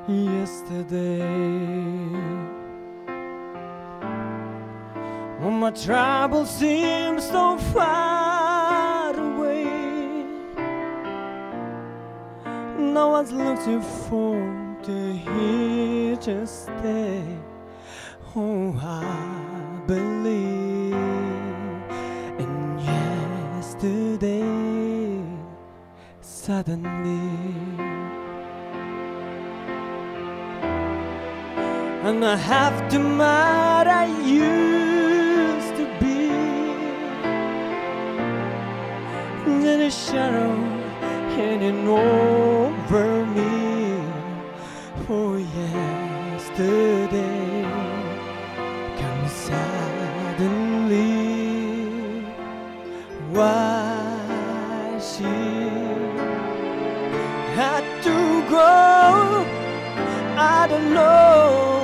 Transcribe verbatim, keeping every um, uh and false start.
yesterday. When my troubles seem so far away, no one's looking forward to here to stay. Oh, I believe in yesterday. Suddenly, and I have to admit I used to be in a shadow hanging over me. For yesterday comes suddenly. Why she had to go, I don't know.